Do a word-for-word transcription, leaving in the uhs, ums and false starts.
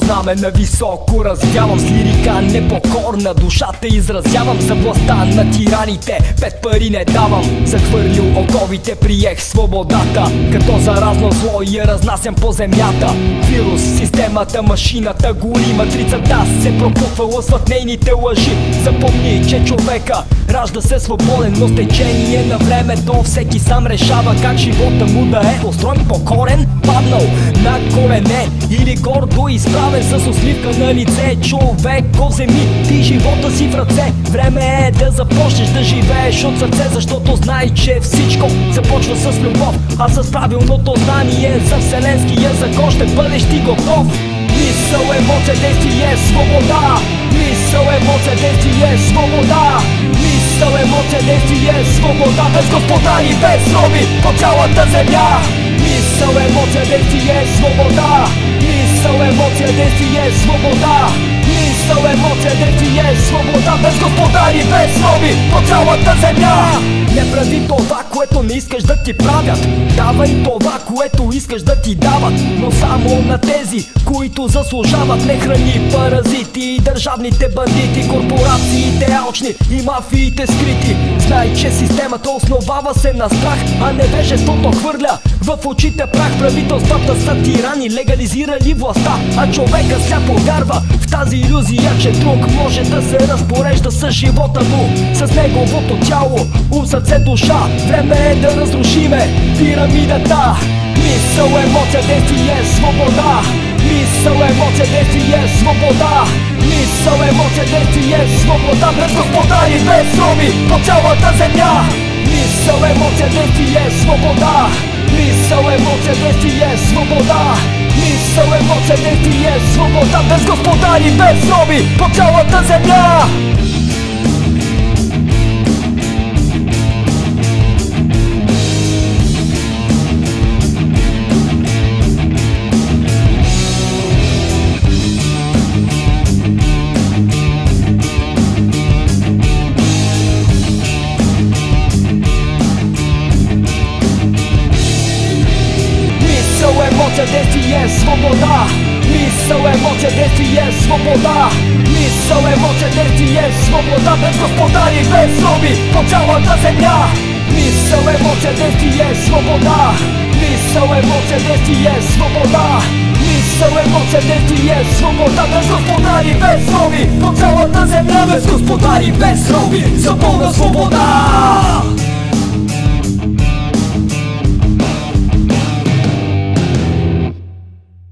знаме на високо развявам с лирика непокорна, душата изразявам за властта на тираните. Пет пари не давам, захвърлил оковите, приех свободата като заразно зло и я разнасям по земята. Вирус, системата, машината гори, матрицата се пропуква, лъсват нейните лъжи. Запомни, че човека ражда се свободен, но с течение на времето всеки сам решава как живота му да е устроен, покорен, паднал на колене или гордо изправен с усмивка на лице. Човек, го вземи ти живота си в ръце. Време е да започнеш да живееш от сърце, защото знай, че всичко започва с любов, а с правилното знание за вселенския закон ще бъдеш ти готов. Мисъл, емоция, действие, свобода. Мисъл, емоция, действие, свобода. Мисъл, емоция, действие, свобода. Без господари, без роби по цялата земя. Мисъл, емоция, действие, свобода. Мисъл, емоция, действие, свобода. Мисъл, емоция, действие, свобода. Без господари, без роби по цялата земя. Не прави това, което не искаш да ти правят. Давай това, което искаш да ти дават, но само на тези, които заслужават. Не храни паразити и държавните бандити, корпорациите алчни и мафиите скрити. Знай, че системата основава се на страх, а невежеството хвърля в очите прах. Правителствата са тирани, легализирали властта, а човека сляпо вярва в тази илюзия, че друг може да се разпорежда с живота му, с неговото тяло, ум, сърце, душа. Време е да разрушиме пирамидата. Мисъл, емоция, действие, свобода. Мисъл, емоция, действие, свобода. Мисъл, емоция, действие, свобода. Без господари, без роби по цялата земя. Мисъл, емоция, действие, свобода. Мисъл, емоция, действие, свобода. Мисъл, емоция, действие, свобода. Без господари, без роби по цялата земя. Емоция, действие, свобода. Мисъл, емоция, действие, свобода. Мисъл, емоция, действие, свобода. Без господари, без роби по цялата земя. Мисъл, емоция, действие, свобода. Мисъл, емоция, действие, свобода. Мисъл, емоция, действие, свобода. Без господари, без роби по цялата земя. Без господари, без роби за пълна свобода.